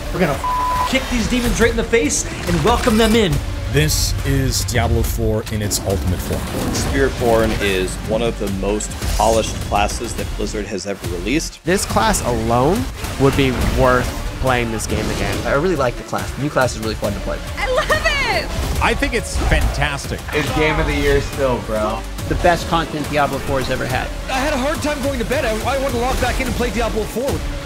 We're gonna kick these demons right in the face and welcome them in. This is Diablo 4 in its ultimate form. Spiritborn is one of the most polished classes that Blizzard has ever released. This class alone would be worth playing this game again. I really like the class. The new class is really fun to play. I love it! I think it's fantastic. It's game of the year still, bro. The best content Diablo 4 has ever had. I had a hard time going to bed. I wanted to log back in and play Diablo 4.